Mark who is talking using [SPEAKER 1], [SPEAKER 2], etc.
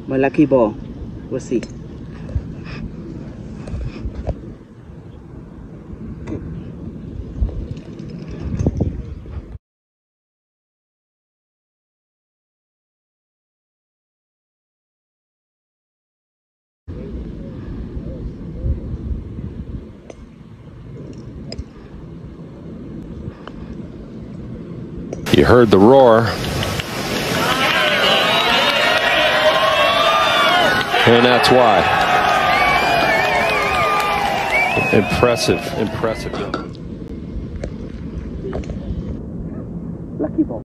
[SPEAKER 1] My lucky ball. We'll see.
[SPEAKER 2] You heard the roar. And that's why. Impressive, impressive.
[SPEAKER 1] Lucky ball.